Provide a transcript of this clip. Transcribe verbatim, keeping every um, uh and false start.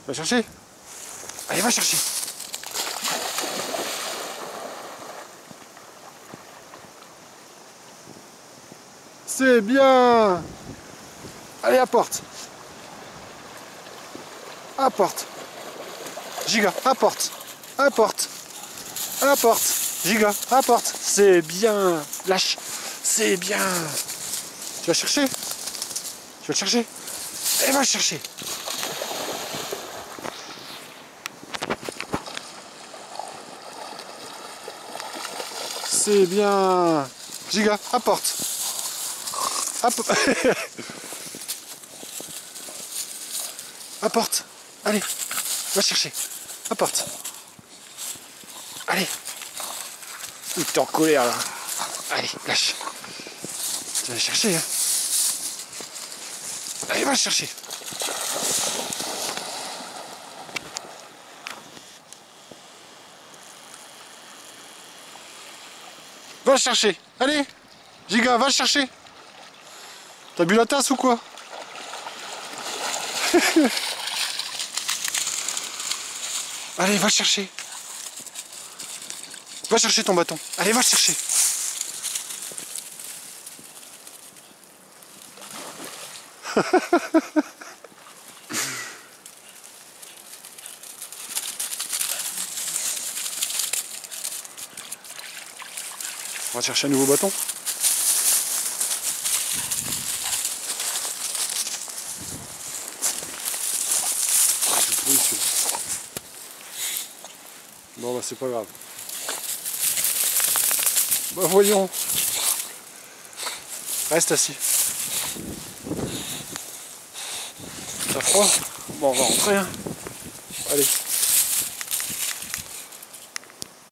Va chercher. Allez, va chercher. C'est bien. Allez, apporte. Apporte. Giga, apporte. Apporte. Apporte. Giga, apporte. C'est bien. Lâche. C'est bien. Tu vas chercher? Tu vas le chercher? Et va le chercher. C'est bien. Giga, apporte. App apporte. Allez, va chercher. Apporte. Allez. Il t'es en colère là. Allez, lâche. Tu vas le chercher. Hein. Allez, va le chercher. Va le chercher. Allez. Giga, va le chercher. T'as bu la tasse ou quoi? Allez, va le chercher. Va chercher ton bâton. Allez, va le chercher. On va chercher un nouveau bâton. Bon bah c'est pas grave. Bah voyons. Reste assis. T'as froid? Bon on va rentrer hein. Allez.